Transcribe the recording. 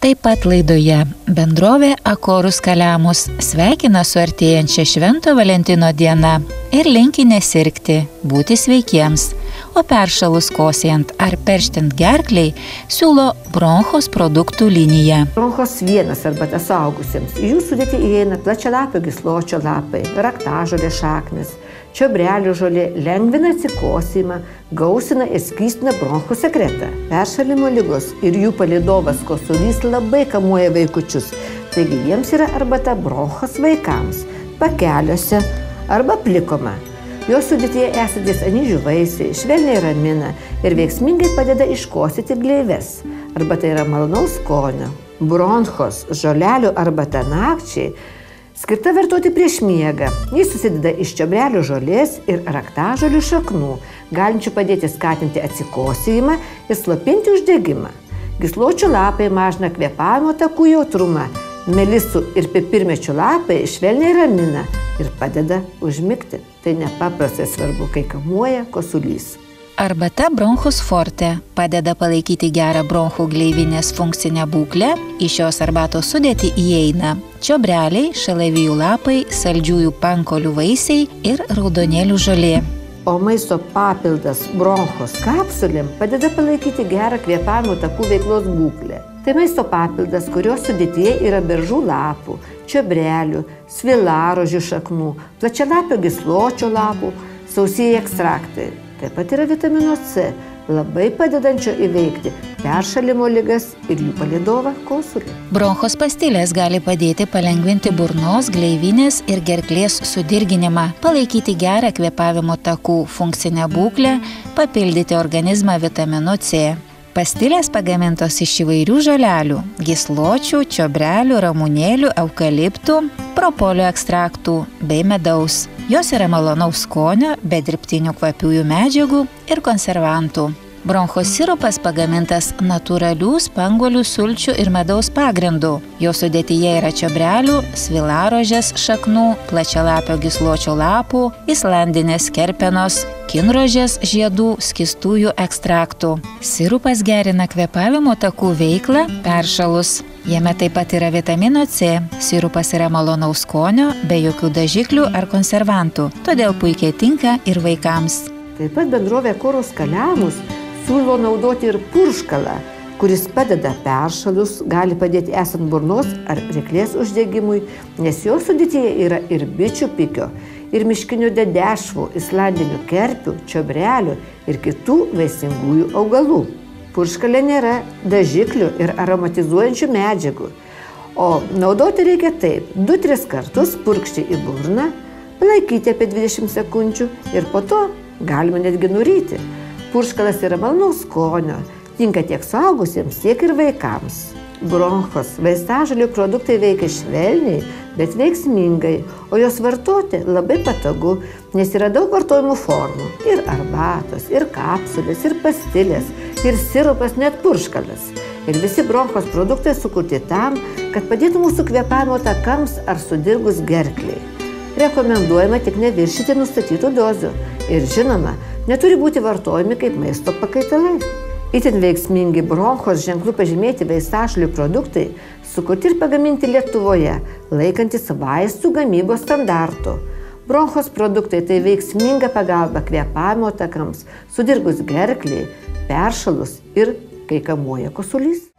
Taip pat laidoje bendrovė Akorus Kalemus sveikina su artėjančia Švento Valentino diena ir linki nesirgti, būti sveikiems, o peršalus kosėjant ar perštant gerklei siūlo Bronchos produktų liniją. Bronchos vienas arbata suaugusiems. Į jų sudėtį įeina plačialapio gysločio lapai, raktažolės šaknis, čiobrelių žolė, lengvina atsikosėjimą, gausina ir skystina bronchų sekretą. Peršalimo ligos ir jų palydovas kosulys labai kamuoja vaikučius, taigi jiems yra arbata Bronchos vaikams, pakeliuose arba plikoma. Jos sudėtyje esantis anyžių vaisiai švelniai ramina ir veiksmingai padeda iškosėti gleives. Arbata yra malonaus skonio. Bronchos žolelių arbata nakčiai skirta vartoti prieš miegą. Jis susideda iš čiobrelių žolės ir raktažolių šaknų, galinčių padėti skatinti atsikosėjimą ir slopinti uždegimą. Gysločio lapai mažina kvėpavimo takų jautrumą. Melisų ir pipirmėčių lapai švelniai ramina ir padeda užmigti. Tai nepaprastai svarbu, kai kamuoja kosulys. Arbata Bronchus Forte padeda palaikyti gerą bronchų gleivinės funkcinę būklę. Į šios arbatos sudėtį įeina čiobreliai, šalavijų lapai, saldžiųjų pankolių vaisiai ir raudonėlių žolė. O maisto papildas Bronchos kapsulėm padeda palaikyti gerą kvėpavimo takų veiklos būklę. Tai maisto papildas, kurios sudėtyje yra beržų lapų, čiobrelių, svilarožių šaknų, plačialapio gysločio lapų, sausieji ekstraktai. Taip pat yra vitamino C, labai padedančio įveikti peršalimo ligas ir jų palydovą kosulį. Bronchos pastilės gali padėti palengvinti burnos, gleivinės ir gerklės sudirginimą, palaikyti gerą kvėpavimo takų funkcinę būklę, papildyti organizmą vitaminu C. Pastilės pagamintos iš įvairių žolelių – gysločių, čiobrelių, ramunėlių, eukaliptų, propolio ekstraktų bei medaus. Jos yra malonaus skonio, be dirbtinių kvapiųjų medžiagų ir konservantų. Bronchos sirupas pagamintas natūralių spanguolių sulčių ir medaus pagrindu. Jo sudėtyje yra čiobrelių, svilarožės šaknų, plačialapio gysločio lapų, islandinės kerpenos, kinrožės žiedų skystųjų ekstraktų. Sirupas gerina kvėpavimo takų veiklą peršalus. Jame taip pat yra vitamino C. Sirupas yra malonaus skonio, be jokių dažiklių ar konservantų, todėl puikiai tinka ir vaikams. Taip pat bendrovė Akorus Kalemus siūlo naudoti ir purškalą, kuris padeda peršalus, gali padėti esant burnos ar ryklės uždegimui, nes jo sudėtyje yra ir bičių pikio, ir miškinių dedešvų, islandinių kerpių, čiobrelių ir kitų vaisingųjų augalų. Purškalė nėra dažiklių ir aromatizuojančių medžiagų, o naudoti reikia taip: 2-3 kartus purkšti į burną, palaikyti apie 20 sekundžių ir po to galima netgi nuryti. Purškalas yra malonaus skonio, tinka tiek suaugusiems, tiek ir vaikams. Bronchos vaistažolių produktai veikia švelniai, bet veiksmingai, o jos vartoti labai patogu, nes yra daug vartojimų formų. Ir arbatos, ir kapsulės, ir pastilės, ir sirupas, net purškalas. Ir visi Bronchos produktai sukurti tam, kad padėtų mūsų kvėpavimo takams ar sudirgus gerklei. Rekomenduojama tik neviršyti nustatytų dozių ir, žinoma, neturi būti vartojami kaip maisto pakaitalai. Itin veiksmingi Bronchos ženklų pažymėti vaistažolių produktai sukurti ir pagaminti Lietuvoje, laikantis vaistų gamybos standartų. Bronchos produktai tai veiksminga pagalba kvėpavimo takams, sudirgus gerklei, peršalus ir kai kamuoja kosulys.